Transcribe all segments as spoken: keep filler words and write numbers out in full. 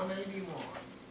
one eighty-one.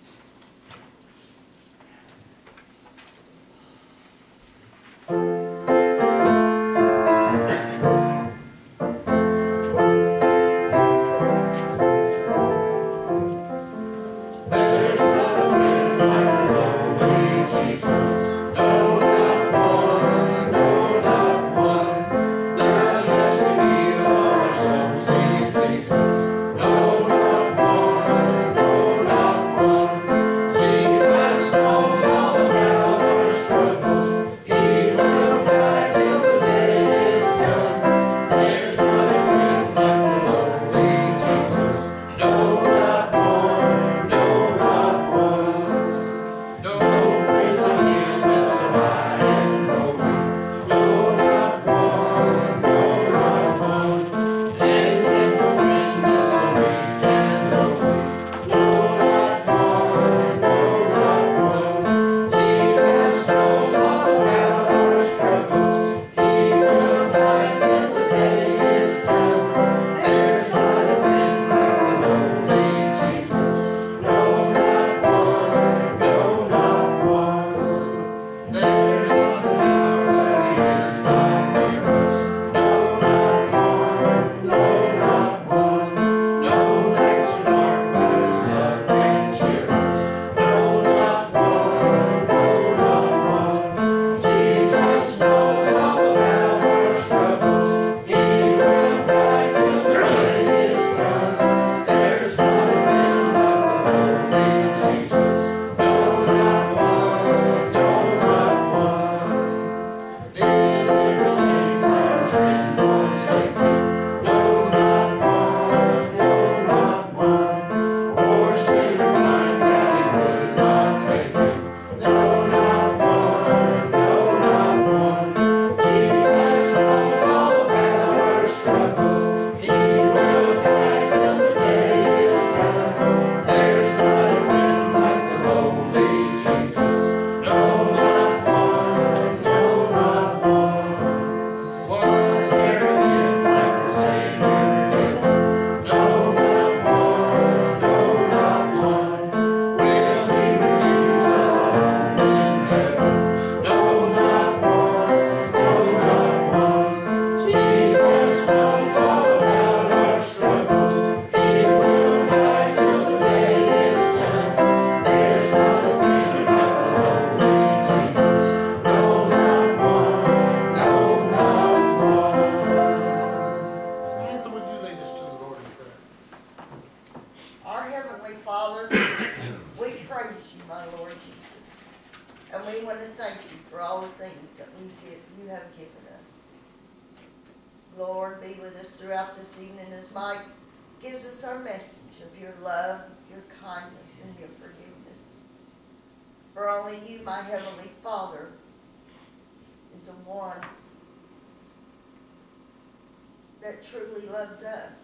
That truly loves us.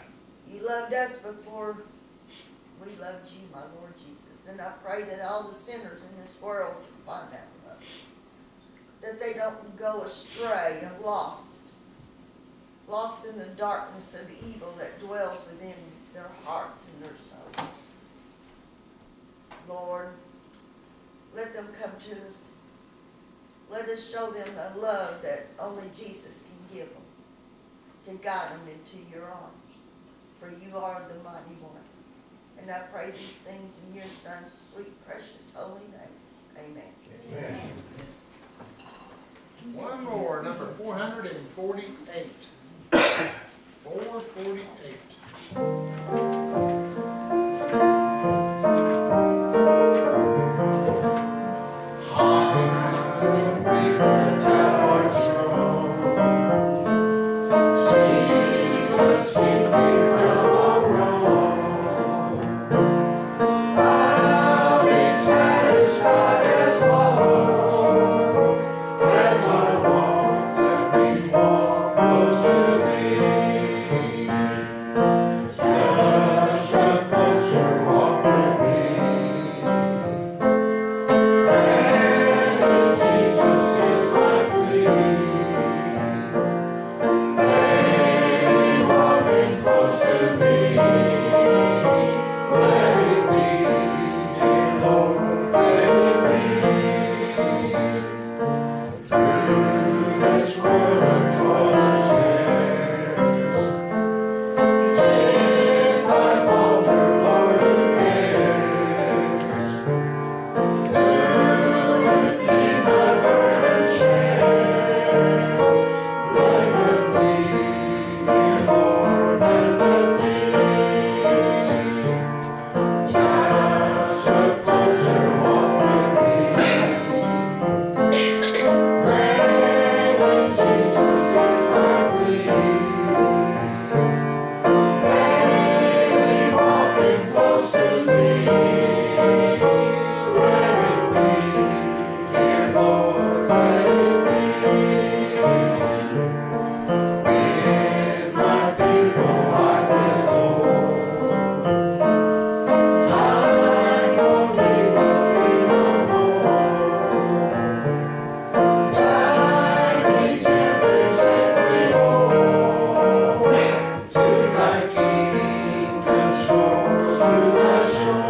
You loved us before we loved you, my Lord Jesus. And I pray that all the sinners in this world can find that love. That they don't go astray and lost. Lost in the darkness of evil that dwells within their hearts and their souls. Lord, let them come to us. Let us show them the love that only Jesus can give them, to guide them into your arms. For you are the mighty one. And I pray these things in your Son's sweet, precious, holy name. Amen. Amen. One more, number four hundred forty-eight. four forty-eight. Just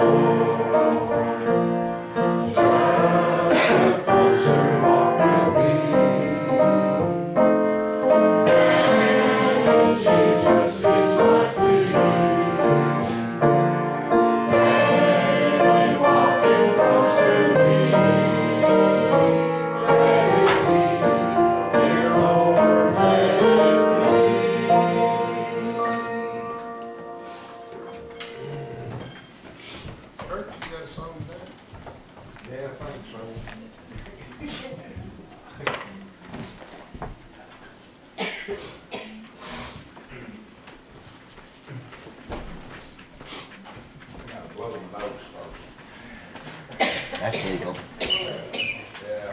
That's legal. Yeah.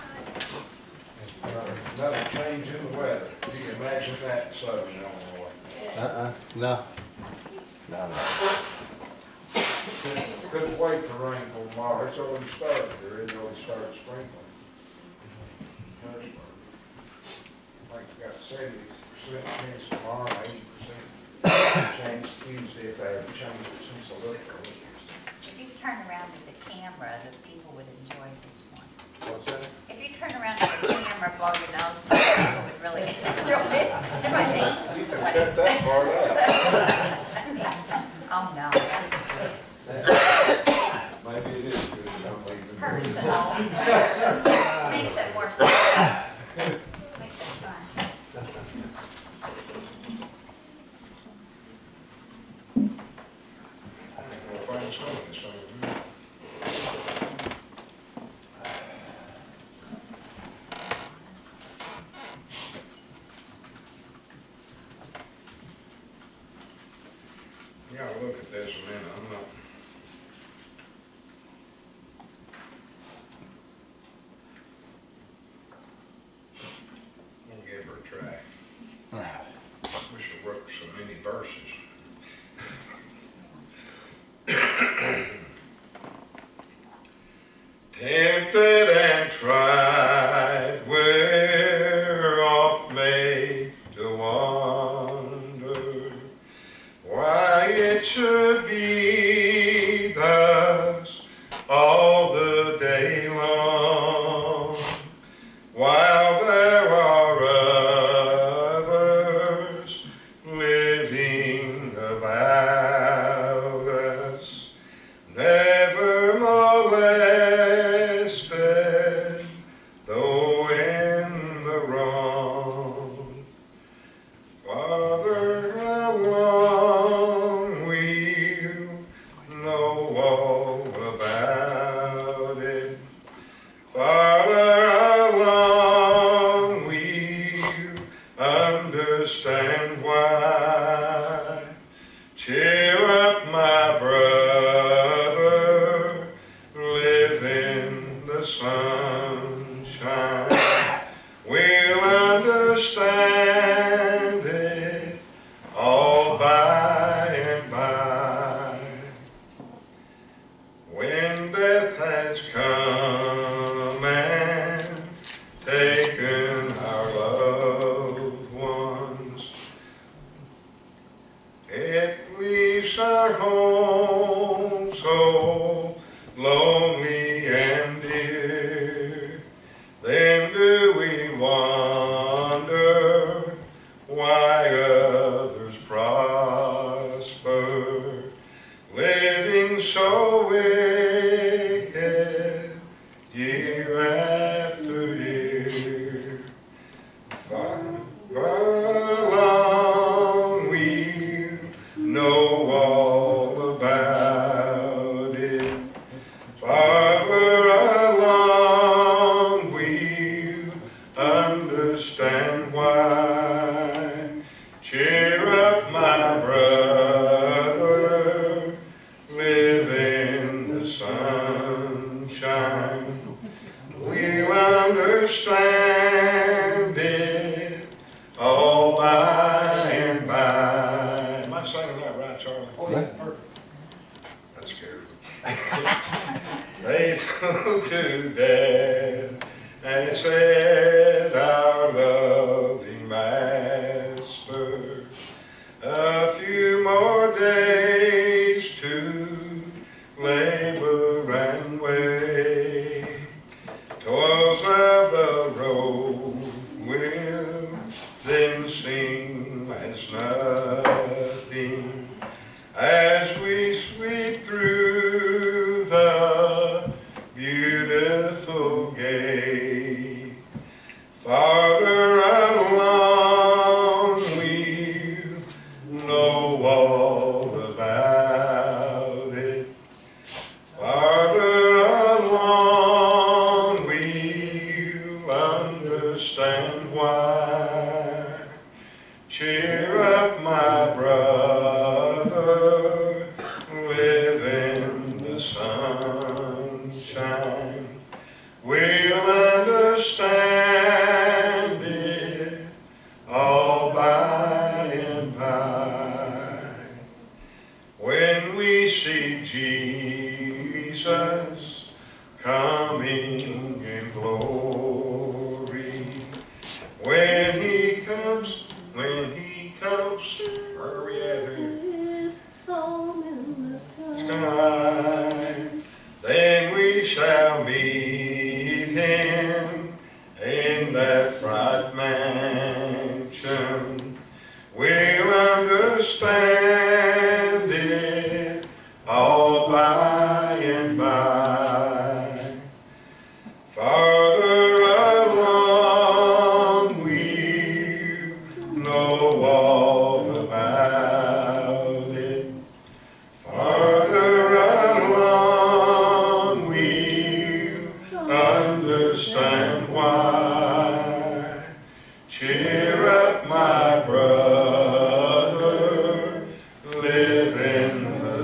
Another change in the weather. You can imagine that in southern Illinois. Uh-uh, no. No, no. Couldn't wait for rainfall tomorrow. It's already started. There is already started sprinkling. Harrisburg. I think we got seventy percent chance tomorrow, eighty percent chance Tuesday if they haven't changed it since I looked at it. If you turn around to the camera, the people would enjoy this one. What's that? If you turn around to the camera, blow your nose, the people would really enjoy it. They might think, You can cut that part out. oh no, that's good. Maybe it is good. Don't leave them. Personal. Makes it more fun. Makes it fun. I think we'll find something, so. You gotta look at this a minute, I'm not. I'll give her a try. Wish I wrote so many verses. Tempted and tried, we're oft made to wonder why it should be thus all the day long, while there are others living about us, never molested, though in the wrong. Father, how long we'll know all about it? Father, how long we'll understand why? Cheer up, my brother, live in the sunshine. We'll understand it all by and by. When death has come and taken our loved ones, it leaves our home so lonely and dear. Then do we wonder why others prosper, living so wicked year after year? Far along we'll know all about it. Farther along we'll understand why. Cheer up, my brother, live in the sunshine. We'll understand it all by and by. Am I saying that right, Charlie? Oh, yeah, perfect. That scares me. Faithful to death, and said our loving Master, a few more days to Jesus coming in glory. When he comes, when he comes, where are we at here? Sky. Then we shall meet him in that bright mansion. We'll understand it all by and by. Farther along we'll know all about it. Farther along we'll understand why. Cheer up, my brother, live in the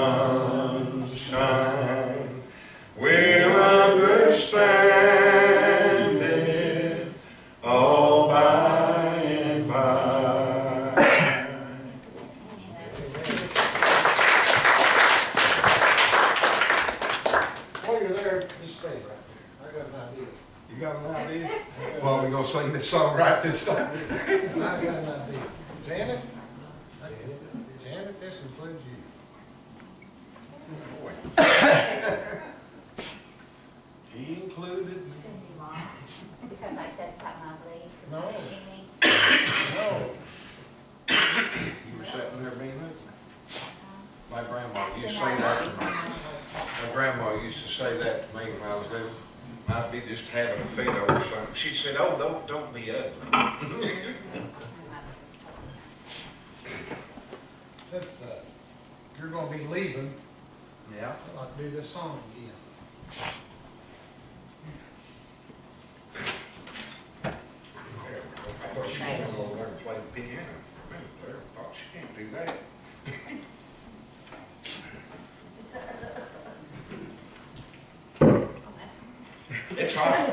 sunshine. We'll understand it all by and by. While you're there, just stay right there. I got an idea. You got an idea? Well, we're gonna sing this song right this time. I got an idea. Janet? Janet, this includes you. He included. Cindy, Mom, because I said something ugly. No. Amy. No. You were sitting there being it? My grandma used to say that to me. My grandma used to say that to me when I was little. I'd be just having a fit over something. She said, "Oh, don't, don't be ugly." Since uh, you're gonna be leaving, Yeah. I'd like to do this song again. I thought she was gonna go over there and play the piano. For a minute there, I thought she can't do that. It's hot.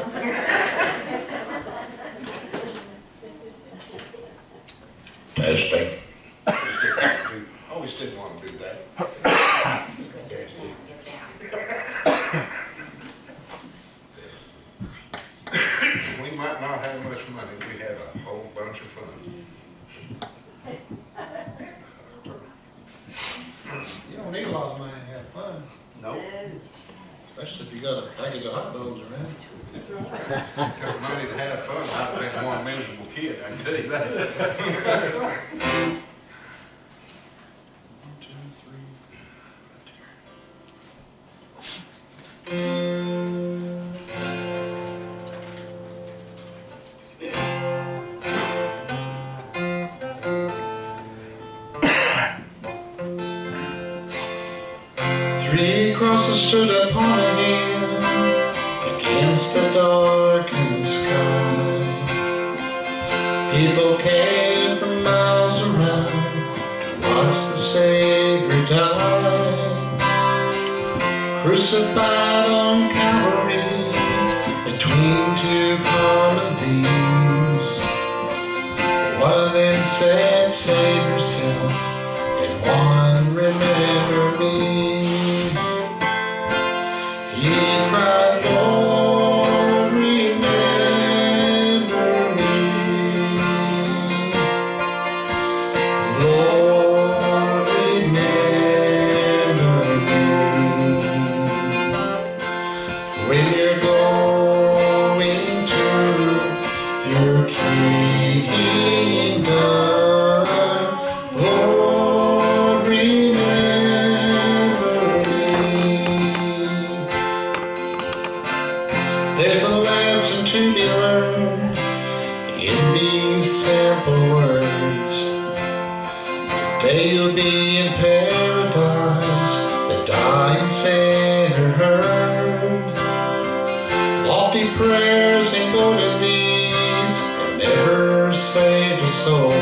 Testing. Always didn't want to do that. We might not have much money, we have a whole bunch of fun. You don't need a lot of money to have fun, Nope. especially if you got a package of hot dogs around. Took money to have fun, I'd have been one miserable kid, I can tell you that. One, two, three. Three crosses stood upon a hill against the darkened sky. People came from miles around to watch the Savior die. Crucified on Calvary between two common thieves. One of them said, "Save yourself," and one, "Remember me." He cried, "Lord, remember me. Lord, remember me. When you're going to your kingdom, Lord, remember me." There's a lesson to be learned in these simple words. Today you'll be in paradise, the dying sinner heard. Lofty prayers and golden deeds have never saved a soul.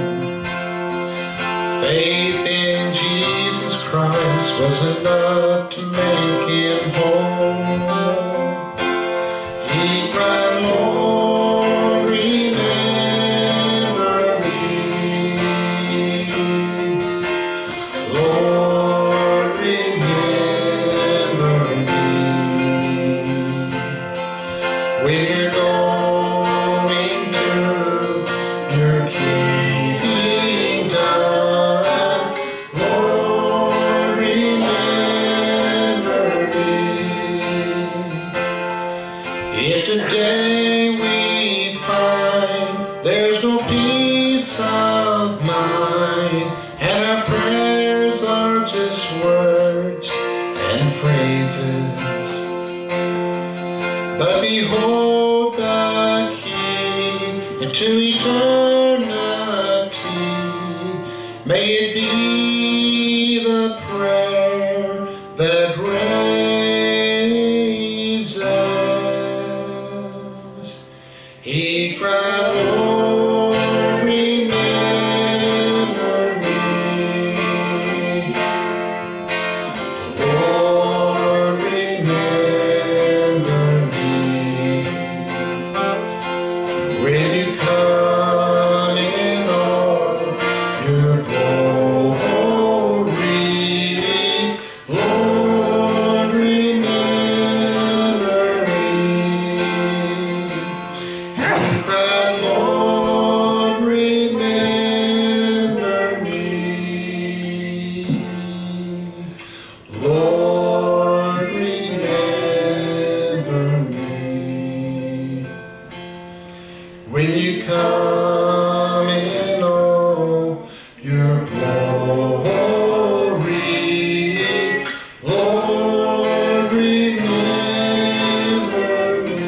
Faith in Jesus Christ was enough to make him whole. He cried, "Lord, remember me. Lord, remember me." and praises. But behold the key into eternity. May it be the prayer that raises. He cried, Lord, remember me. Lord, remember me. When you come in all your glory, Lord, remember me. He cried, Lord, remember me. Lord, remember me. When you come in all your glory, Lord, remember me.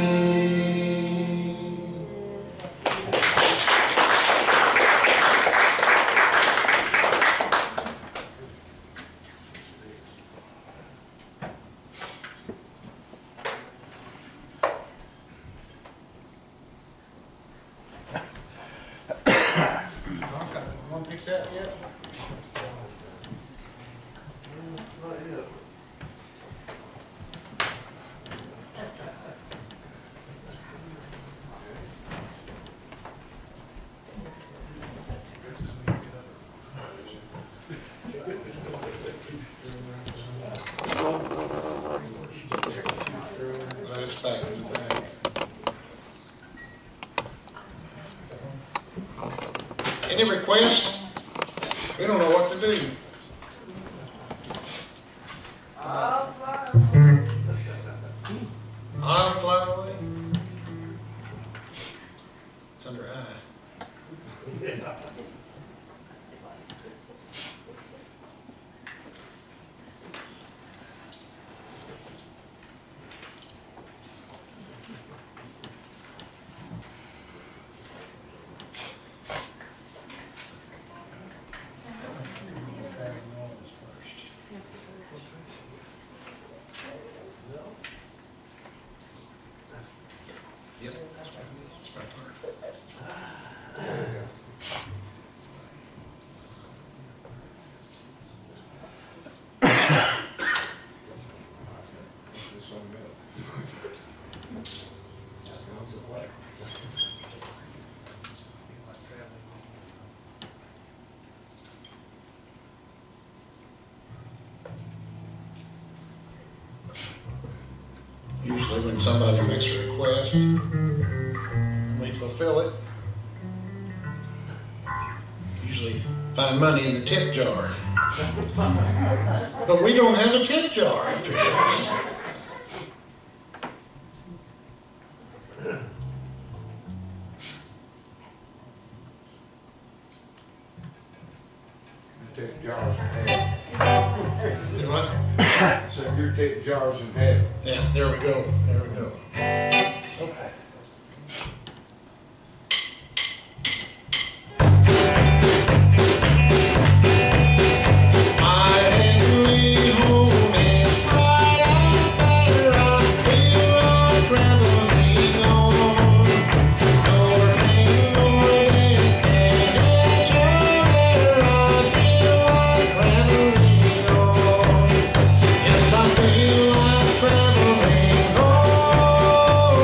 Okay, want to pick that yet? Not yet. That's back in the bag. Any requests? We don't know what to do. I'll fly away. It's under I. Yep. Usually when somebody makes a request, we fulfill it. Usually find money in the tip jar. But we don't have a tip jar after this. Take jars in heaven. Do what? So your take jars in heaven. Yeah, there we go, there we go. Okay. Yes, I feel like traveling on.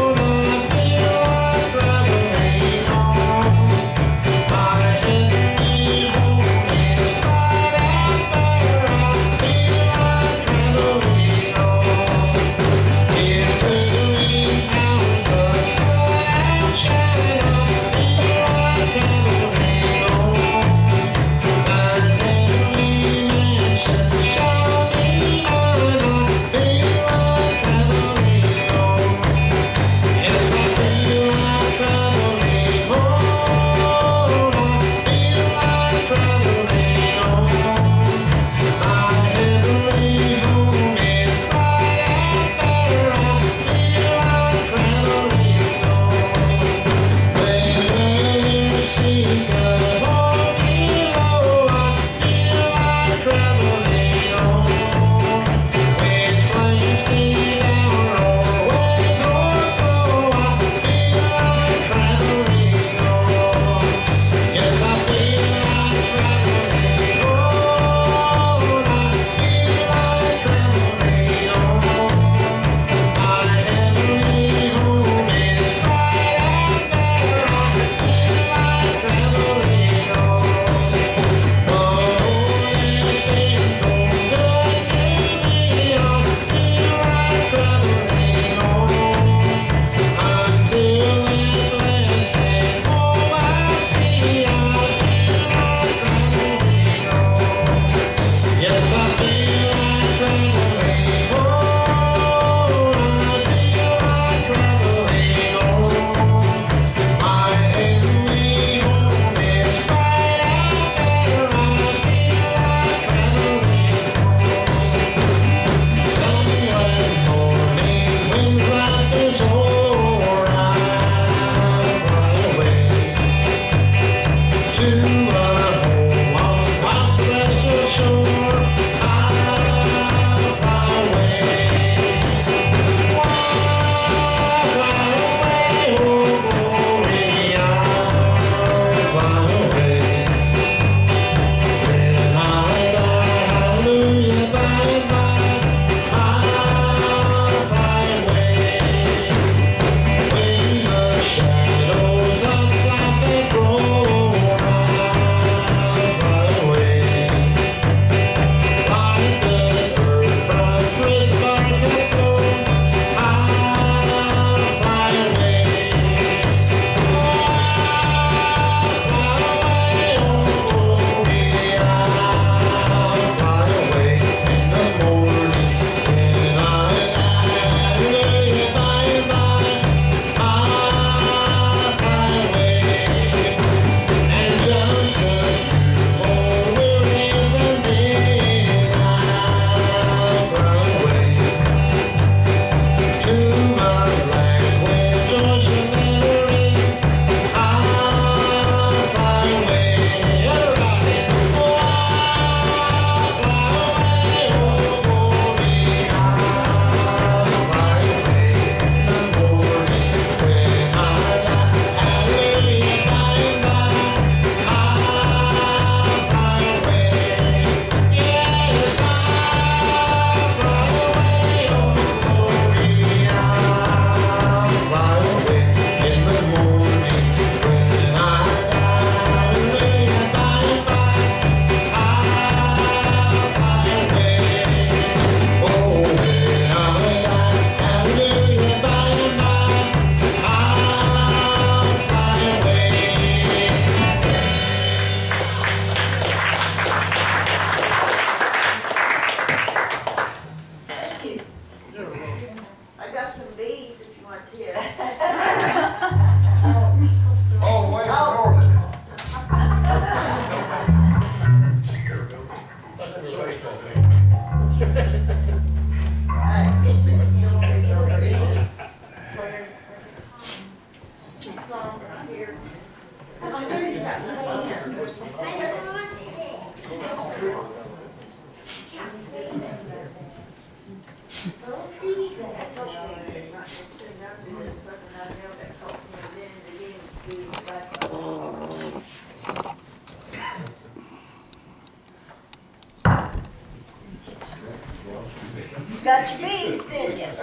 Got your beans, didn't you?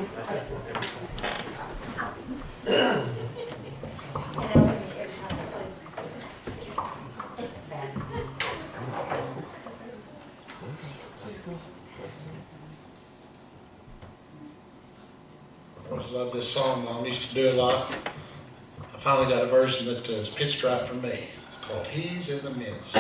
I always love this song. Mom used to do a lot. I finally got a version that is pitched right for me. It's called He's in the Midst.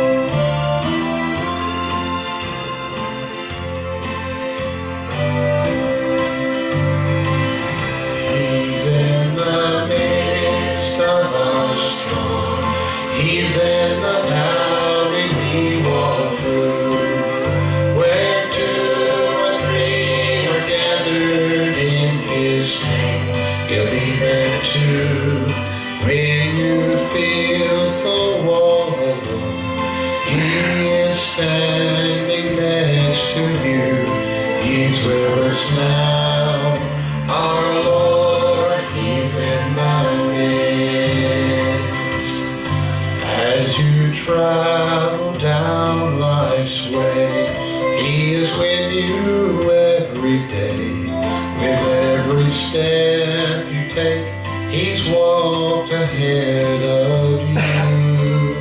He's in the midst of our storm. He's in the valley we walk through. Where two or three are gathered in His name, He'll be there too. When you feel so all alone, He is standing next to you. He's with us now. Our Lord, He's in the midst. As you travel down life's way, He is with you every day. With every step you take, He's walked ahead of you.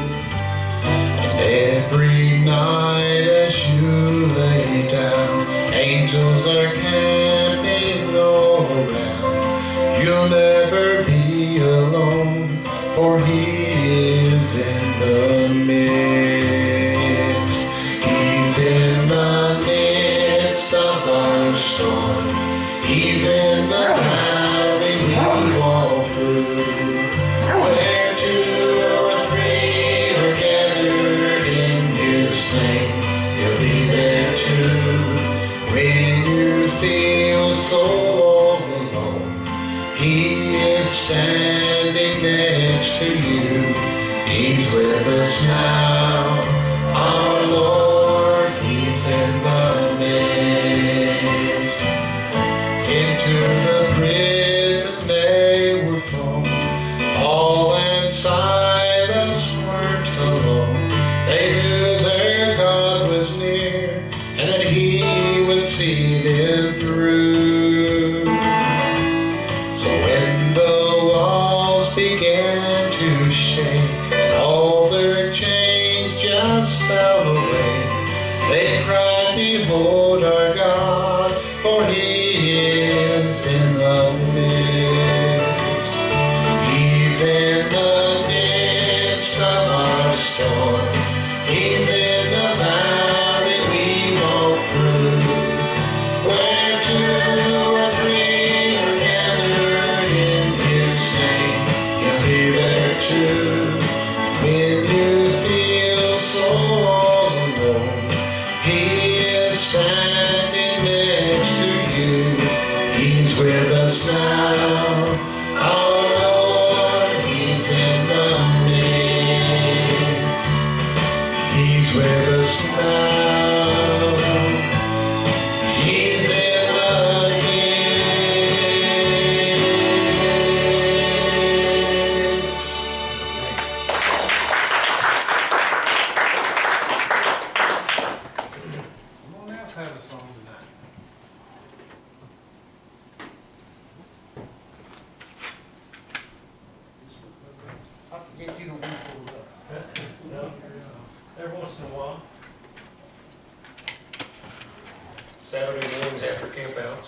And every night as you lay down, angels are camping all around. You'll never be alone, for He is in the midst. He's in the midst of our storm. He's in the valley we walk through. Where two or three are gathered in His name, He'll be there too. When you feel so all alone, He is standing next to you. He's with us now. Our Lord, He's in the midst. Into the prison they were thrown. Paul and Silas weren't alone. They knew their God was near, and that He would see them through. So when the walls began to shake and all their chains just fell away, they cried, behold our God, for He is in the midst. He's in the midst of our storm. He's in the valley we walk through. Where two or three are gathered in His name, He'll be there too. When you feel so all alone, He is standing next to you. He's with us now. Our Lord, He's in the midst. He's with us now. He's in the midst. Someone else have a song tonight. I forget you don't want to pull it up. No, every once in a while. Saturday mornings after campouts.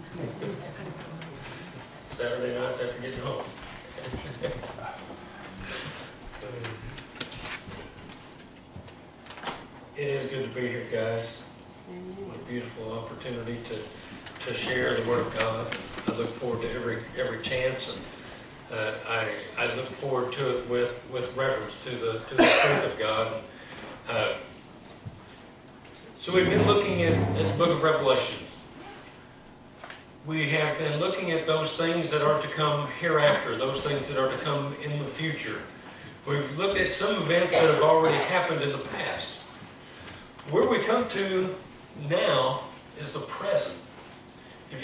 Saturday nights after getting home. It is good to be here, guys. What a beautiful opportunity to, to share the Word of God. I look forward to every every chance, and uh, I I look forward to it with with reverence to the to the truth of God. Uh, so we've been looking at, at the Book of Revelation. We have been looking at those things that are to come hereafter, those things that are to come in the future. We've looked at some events that have already happened in the past. Where we come to now is the present.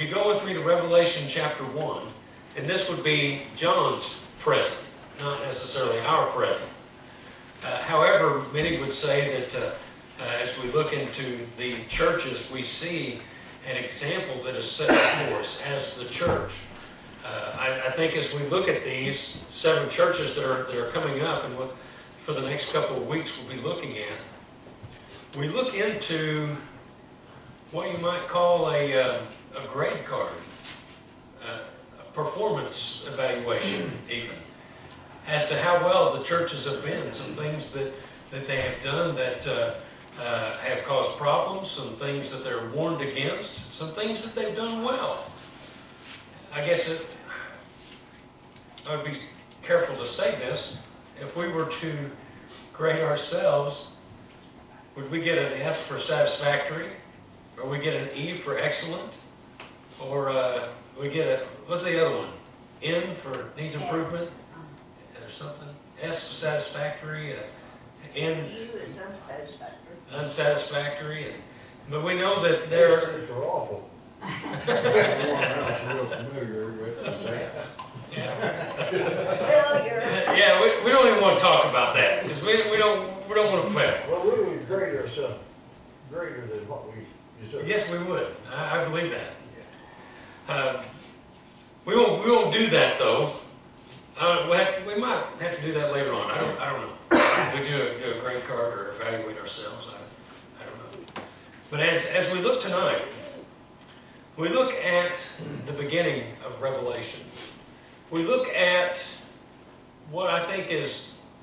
you go with me to Revelation chapter one, and this would be John's present, not necessarily our present. Uh, however, many would say that uh, uh, as we look into the churches, we see an example that is set before us as the church. Uh, I, I think as we look at these seven churches that are, that are coming up and what for the next couple of weeks we'll be looking at, we look into what you might call a, uh, a grade card, uh, a performance evaluation even, as to how well the churches have been, some things that, that they have done that uh, uh, have caused problems, some things that they're warned against, some things that they've done well. I guess it, I would be careful to say this. If we were to grade ourselves, would we get an S for satisfactory? Or we get an E for excellent? Or uh, we get a, what's the other one? N for needs improvement? Or something? S for satisfactory, uh, N You is unsatisfactory. unsatisfactory. And, but we know that there, These are awful. Everyone else is real familiar with it. yeah, Failure. yeah, we, we don't even want to talk about that because we, we don't we don't want to fail. Well, we would grade ourselves greater than what we deserve. Yes, we would. I, I believe that. Uh, we won't we won't do that though. Uh, we, have, we might have to do that later on. I don't I don't know. If we do a, do a grade card or evaluate ourselves. I, I don't know. But as as we look tonight, we look at the beginning of Revelation. We look at what I think is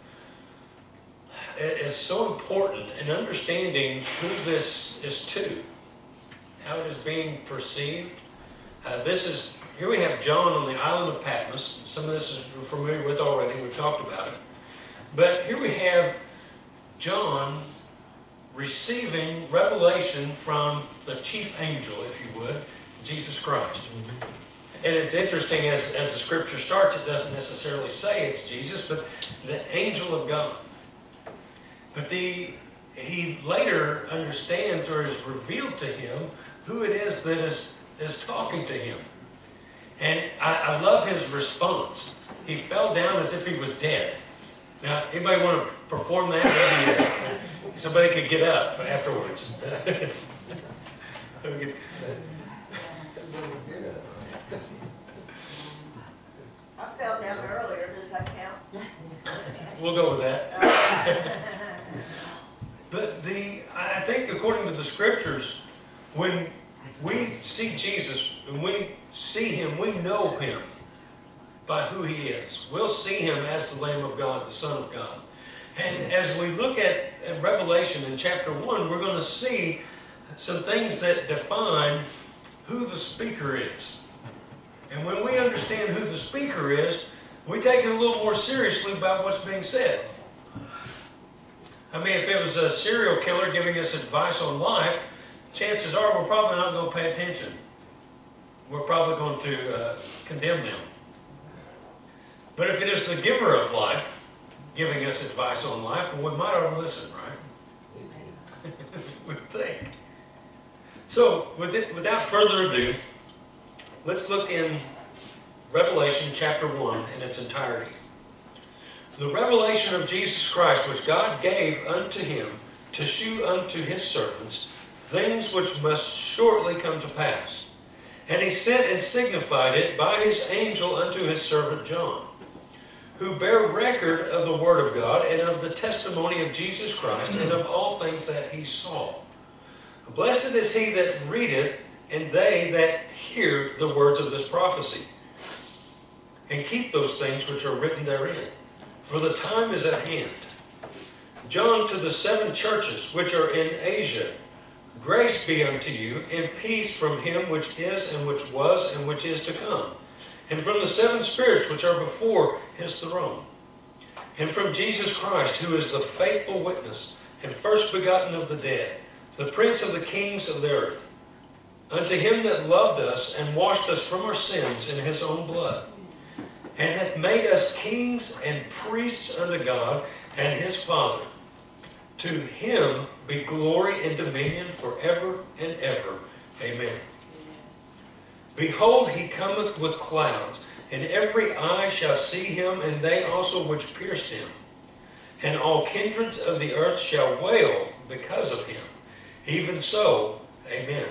is so important in understanding who this is to, how it is being perceived. Uh, this is, here we have John on the island of Patmos. Some of this is we're familiar with already, we've talked about it. But here we have John receiving revelation from the chief angel, if you would, Jesus Christ. And it's interesting, as, as the scripture starts, it doesn't necessarily say it's Jesus, but the angel of God. But the, he later understands or is revealed to him who it is that is, is talking to him. And I, I love his response. He fell down as if he was dead. Now, anybody want to perform that? Maybe uh, somebody could get up afterwards. I fell down earlier, does that count? We'll go with that. But the, I think according to the scriptures, when we see Jesus, when we see him, we know him by who he is. We'll see him as the Lamb of God, the Son of God. And as we look at, at Revelation in chapter one, we're going to see some things that define who the speaker is. And when we understand who the speaker is, we take it a little more seriously about what's being said. I mean, if it was a serial killer giving us advice on life, chances are we're probably not going to pay attention. We're probably going to uh, condemn them. But if it is the giver of life giving us advice on life, well, we might ought to listen, right? We think. So, with it, without further ado, let's look in Revelation chapter one in its entirety. The revelation of Jesus Christ, which God gave unto him to shew unto his servants things which must shortly come to pass. And he sent and signified it by his angel unto his servant John, who bear record of the word of God and of the testimony of Jesus Christ and of all things that he saw. Blessed is he that readeth, and they that hear the words of this prophecy, and keep those things which are written therein, for the time is at hand. John, to the seven churches which are in Asia, grace be unto you, and peace from him which is, and which was, and which is to come, and from the seven spirits which are before his throne, and from Jesus Christ, who is the faithful witness, and first begotten of the dead, the prince of the kings of the earth, unto him that loved us and washed us from our sins in his own blood, and hath made us kings and priests unto God and his Father. To him be glory and dominion forever and ever. Amen. Behold, he cometh with clouds, and every eye shall see him, and they also which pierced him. And all kindreds of the earth shall wail because of him. Even so, amen.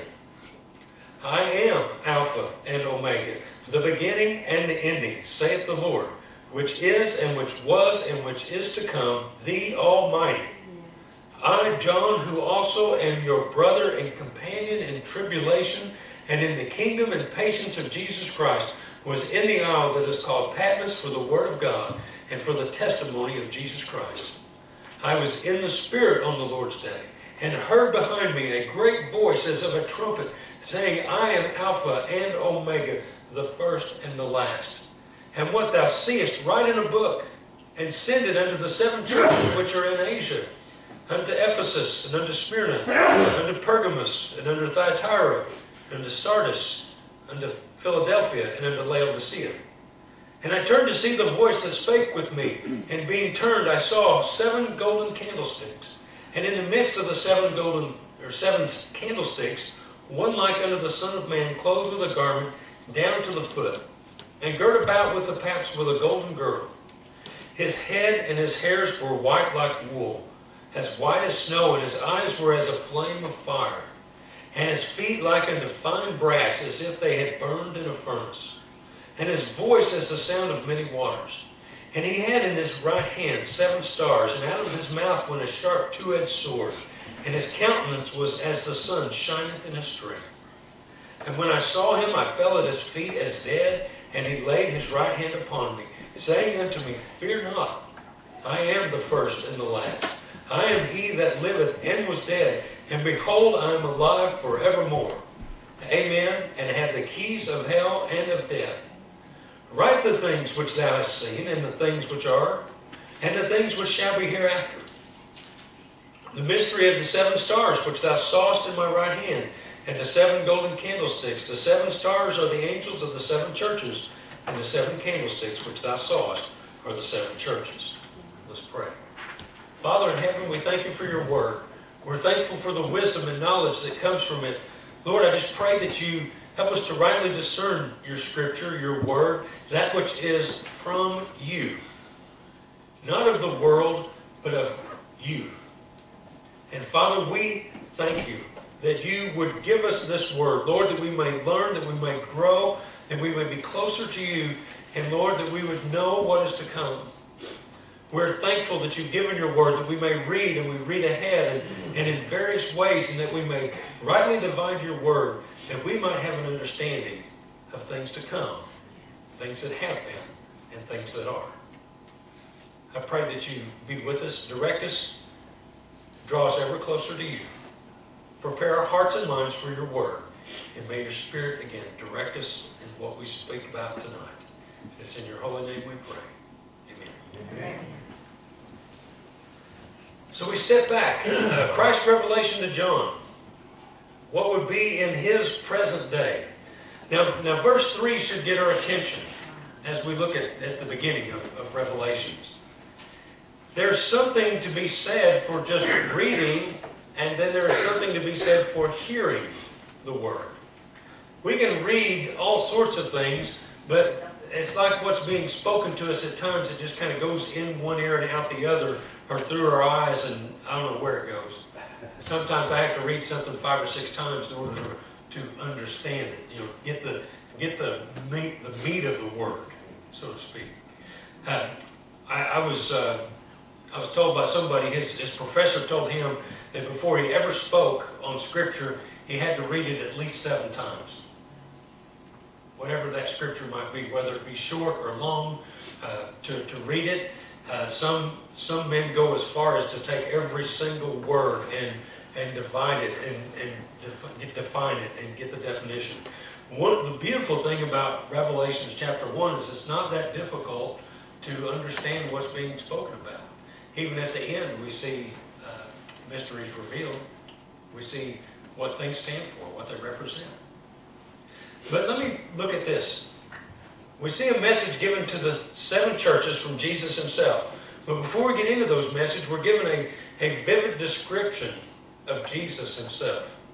I am Alpha and Omega, the beginning and the ending, saith the Lord, which is, and which was, and which is to come, the Almighty. I, John, who also am your brother and companion in tribulation, and in the kingdom and patience of Jesus Christ, was in the isle that is called Patmos for the word of God, and for the testimony of Jesus Christ. I was in the Spirit on the Lord's day, and heard behind me a great voice as of a trumpet, saying, I am Alpha and Omega, the first and the last. And what thou seest, write in a book, and send it unto the seven churches which are in Asia, unto Ephesus, and unto Smyrna, and unto Pergamos, and unto Thyatira, and unto Sardis, unto Philadelphia, and unto Laodicea. And I turned to see the voice that spake with me, and being turned, I saw seven golden candlesticks. And in the midst of the seven golden, or seven candlesticks, one like unto the Son of Man, clothed with a garment down to the foot, and girt about with the paps with a golden girdle. His head and his hairs were white like wool, as white as snow, and his eyes were as a flame of fire, and his feet like unto fine brass, as if they had burned in a furnace, and his voice as the sound of many waters. And he had in his right hand seven stars, and out of his mouth went a sharp two-edged sword, and his countenance was as the sun shineth in his strength. And when I saw him, I fell at his feet as dead, and he laid his right hand upon me, saying unto me, Fear not, I am the first and the last. I am he that liveth and was dead, and behold, I am alive forevermore. Amen, and have the keys of hell and of death. Write the things which thou hast seen, and the things which are, and the things which shall be hereafter. The mystery of the seven stars which thou sawest in my right hand, and the seven golden candlesticks. The seven stars are the angels of the seven churches, and the seven candlesticks which thou sawest are the seven churches. Let's pray. Father in heaven, we thank you for your word. We're thankful for the wisdom and knowledge that comes from it. Lord, I just pray that you help us to rightly discern your scripture, your word, that which is from you. Not of the world, but of you. And Father, we thank you that you would give us this word, Lord, that we may learn, that we may grow, that we may be closer to you, and Lord, that we would know what is to come. We're thankful that you've given your word, that we may read, and we read ahead, and, and in various ways, and that we may rightly divide your word, that we might have an understanding of things to come, things that have been, and things that are. I pray that you be with us, direct us, draw us ever closer to you. Prepare our hearts and minds for your word, and may your Spirit again direct us in what we speak about tonight. It's in your holy name we pray. Amen. Amen. So we step back. Uh, Christ's revelation to John. What would be in his present day? Now, now verse three should get our attention as we look at, at the beginning of, of Revelations. There's something to be said for just reading, and then there is something to be said for hearing the word. We can read all sorts of things, but it's like what's being spoken to us at times. It just kind of goes in one ear and out the other, or through our eyes, and I don't know where it goes. Sometimes I have to read something five or six times in order to, to understand it. You know, get the get the meat the meat of the word, so to speak. Uh, I, I was uh, I was told by somebody, his his professor told him that before he ever spoke on Scripture, he had to read it at least seven times. Whatever that Scripture might be, whether it be short or long, uh, to to read it. Uh, some some men go as far as to take every single word and and divide it and and def define it and get the definition. One the beautiful thing about Revelations chapter one is it's not that difficult to understand what's being spoken about. Even at the end, we see uh, mysteries revealed. We see what things stand for, what they represent. But let me look at this. We see a message given to the seven churches from Jesus himself. But before we get into those messages, we're given a, a vivid description of Jesus himself.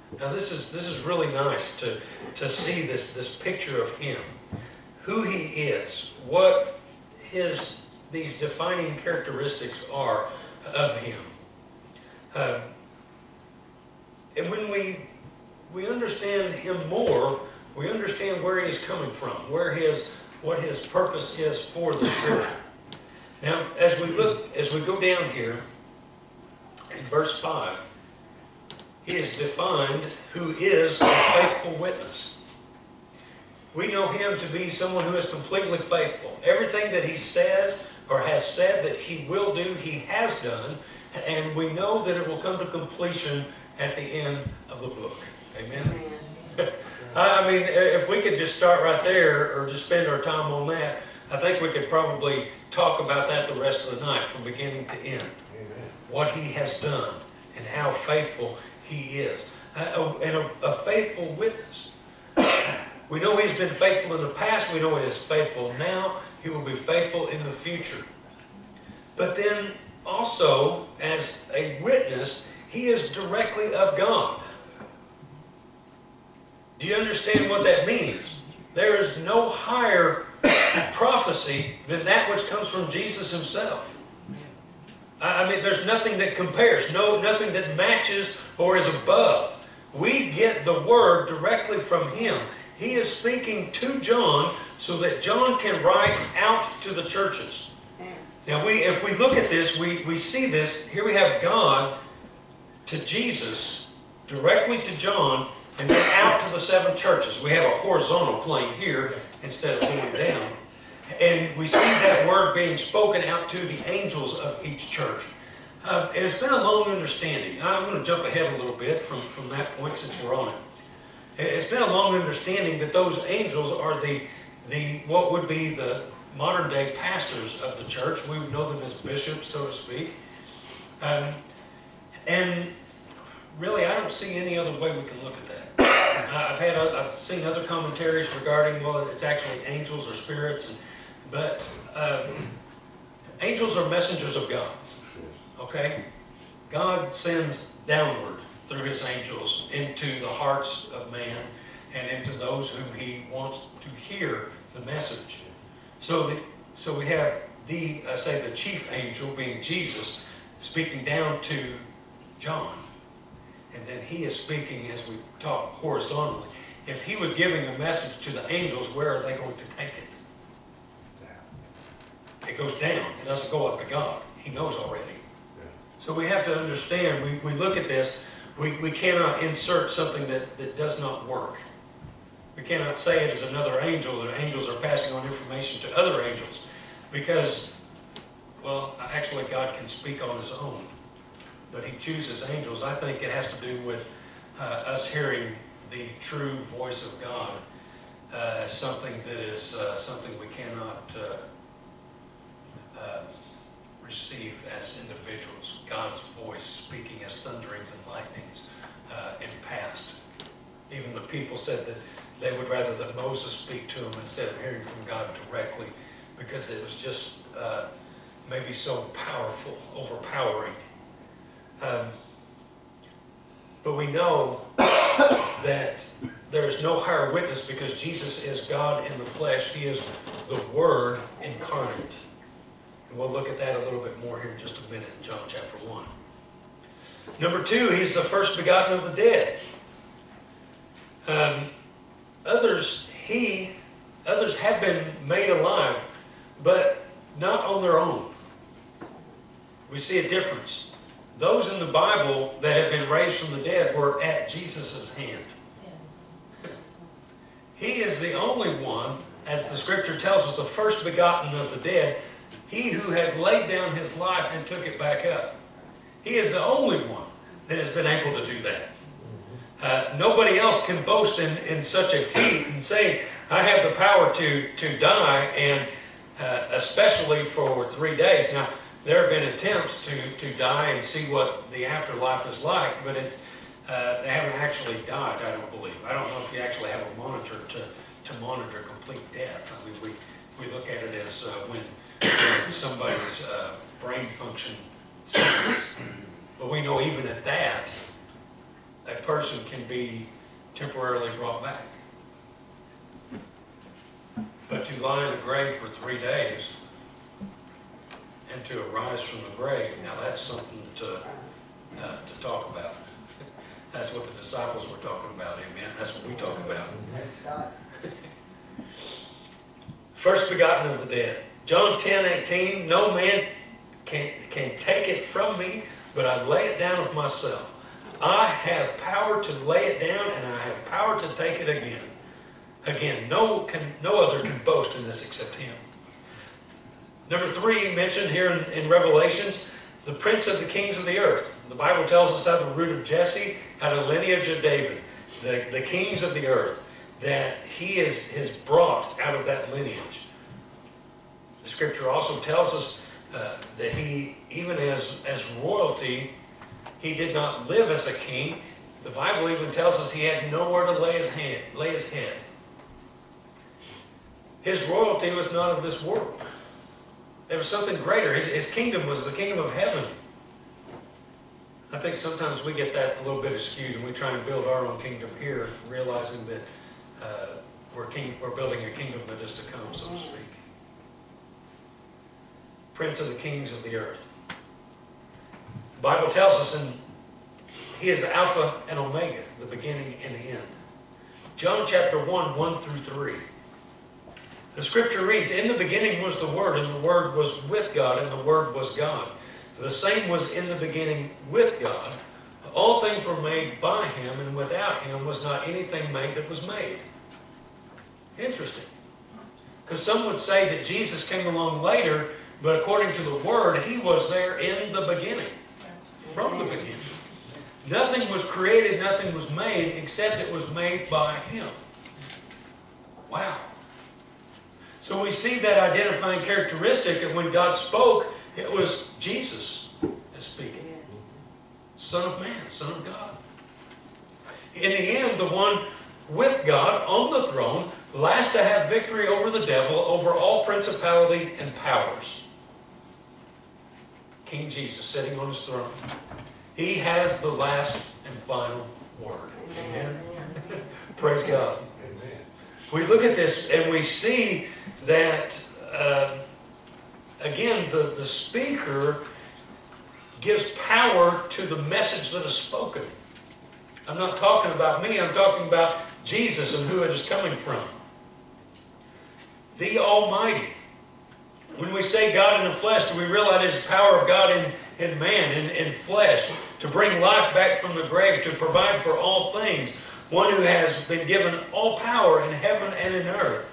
Now this is, this is really nice to, to see this, this picture of him, who he is, what his, these defining characteristics are of him. Uh, and when we, we understand him more, we understand where he's coming from, where his, what his purpose is for the scripture. Now, as we look, as we go down here, in verse five, he is defined who is a faithful witness. We know him to be someone who is completely faithful. Everything that he says or has said that he will do, he has done, and we know that it will come to completion at the end of the book. Amen? I mean, if we could just start right there or just spend our time on that, I think we could probably talk about that the rest of the night from beginning to end. Amen. What he has done and how faithful he is. Uh, and a, a faithful witness. We know he's been faithful in the past. We know he is faithful now. He will be faithful in the future. But then also, as a witness, he is directly of God. Do you understand what that means? There is no higher prophecy than that which comes from Jesus himself. I mean, there's nothing that compares, no, nothing that matches or is above. We get the word directly from him. He is speaking to John so that John can write out to the churches. Now, we, if we look at this, we, we see this. Here we have God to Jesus, directly to John, and then out to the seven churches. We have a horizontal plane here instead of going down. And we see that word being spoken out to the angels of each church. Uh, it's been a long understanding. I'm going to jump ahead a little bit from, from that point since we're on it. It's been a long understanding that those angels are the, the what would be the modern day pastors of the church. We would know them as bishops, so to speak. Um, and really, I don't see any other way we can look at that. I've had I've seen other commentaries regarding, well, it's actually angels or spirits, and, but uh, angels are messengers of God. Okay, God sends downward through his angels into the hearts of man and into those whom he wants to hear the message. So, the, so we have the, I say, the chief angel being Jesus speaking down to John. And then he is speaking, as we talk, horizontally. If he was giving a message to the angels, where are they going to take it? It goes down. It doesn't go up to God. He knows already. So we have to understand, we, we look at this, we, we cannot insert something that, that does not work. We cannot say it is another angel, that angels are passing on information to other angels, because, well, actually God can speak on his own. But he chooses angels. I think it has to do with uh, us hearing the true voice of God uh, as something that is uh, something we cannot uh, uh, receive as individuals. God's voice speaking as thunderings and lightnings uh, in past. Even the people said that they would rather that Moses speak to them instead of hearing from God directly, because it was just uh, maybe so powerful, overpowering. Um, but we know that there is no higher witness, because Jesus is God in the flesh. He is the Word incarnate. And we'll look at that a little bit more here in just a minute in John chapter one. Number two, he's the first begotten of the dead. Um, others, he, others have been made alive, but not on their own. We see a difference. Those in the Bible that have been raised from the dead were at Jesus' hand. Yes. He is the only one, as the scripture tells us, the first begotten of the dead, he who has laid down his life and took it back up. He is the only one that has been able to do that. Uh, nobody else can boast in, in such a feat and say, I have the power to, to die, and uh, especially for three days. Now, there have been attempts to, to die and see what the afterlife is like, but it's, uh, they haven't actually died, I don't believe. I don't know if you actually have a monitor to, to monitor complete death. I mean, we, we look at it as uh, when, when somebody's uh, brain function ceases. But we know even at that, a person can be temporarily brought back. But to lie in the grave for three days and to arise from the grave, now that's something to, uh, to talk about. That's what the disciples were talking about, amen. That's what we talk about. First begotten of the dead. John ten eighteen, no man can, can take it from me, but I lay it down of myself. I have power to lay it down, and I have power to take it again. Again, no, can, no other can boast in this except him. Number three, mentioned here in, in Revelations, the prince of the kings of the earth. The Bible tells us out of the root of Jesse, out of the lineage of David, the, the kings of the earth, that he is, is brought out of that lineage. The scripture also tells us uh, that he, even as, as royalty, he did not live as a king. The Bible even tells us he had nowhere to lay his hand, lay his head. His royalty was not of this world. There was something greater. His, his kingdom was the kingdom of heaven. I think sometimes we get that a little bit skewed, and we try and build our own kingdom here, realizing that uh, we're, king, we're building a kingdom that is to come, so to speak. Prince of the kings of the earth. The Bible tells us, and he is the Alpha and Omega, the beginning and the end. John chapter one, one through three. The scripture reads, in the beginning was the Word, and the Word was with God, and the Word was God. The same was in the beginning with God. All things were made by him, and without him was not anything made that was made. Interesting. Because some would say that Jesus came along later, but according to the Word, he was there in the beginning. From the beginning. Nothing was created, nothing was made, except it was made by him. Wow. So we see that identifying characteristic, and when God spoke, it was Jesus as speaking. Son of man, Son of God. In the end, the one with God on the throne, last to have victory over the devil, over all principality and powers. King Jesus sitting on his throne. He has the last and final word. Amen. Praise God. Amen. We look at this and we see that, uh, again, the, the speaker gives power to the message that is spoken. I'm not talking about me, I'm talking about Jesus and who it is coming from. The Almighty. When we say God in the flesh, do we realize the power of God in, in man, in, in flesh, to bring life back from the grave, to provide for all things? One who has been given all power in heaven and in earth.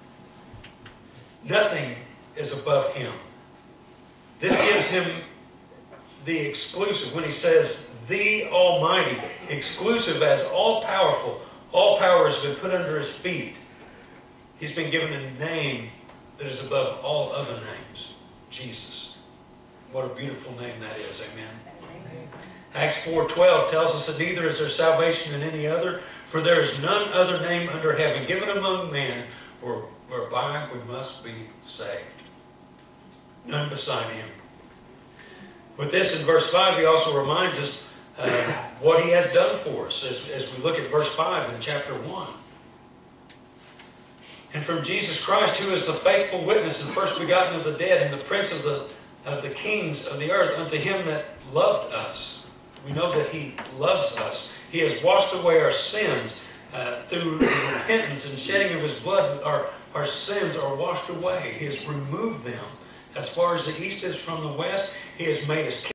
Nothing is above him. This gives him the exclusive. When he says the Almighty, exclusive as all powerful, all power has been put under his feet. He's been given a name that is above all other names. Jesus. What a beautiful name that is. Amen. Amen. Acts four twelve tells us that neither is there salvation in any other, for there is none other name under heaven given among men whereby we must be saved. None beside him. With this in verse five, he also reminds us uh, what he has done for us as, as we look at verse five in chapter one. And from Jesus Christ, who is the faithful witness and first begotten of the dead and the prince of the, of the kings of the earth, unto him that loved us. We know that he loves us. He has washed away our sins uh, through repentance and shedding of his blood. Our, our sins are washed away. He has removed them. As far as the east is from the west, he has made us